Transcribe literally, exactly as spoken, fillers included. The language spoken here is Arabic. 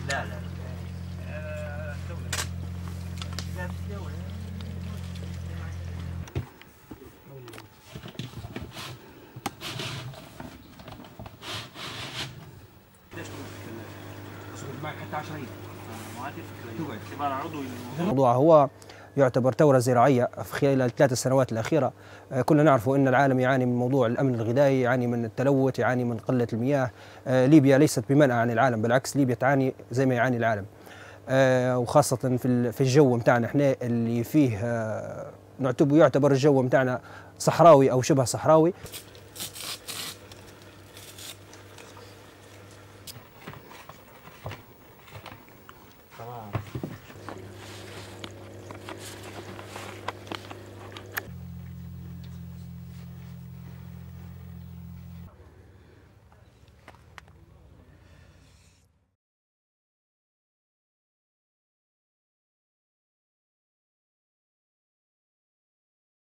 لا لا الدولة لا الدولة ليش تروح معك حتى عشرة ما تفكر اعتبار عضوي. الموضوع هو يعتبر ثورة زراعية في خلال الثلاث سنوات الأخيرة. كلنا نعرف أن العالم يعاني من موضوع الأمن الغذائي، يعاني من التلوث، يعاني من قلة المياه. ليبيا ليست بمنأى عن العالم، بالعكس ليبيا تعاني زي ما يعاني العالم، وخاصة في في الجو متاعنا احنا اللي فيه نعتبر يعتبر الجو متاعنا صحراوي أو شبه صحراوي.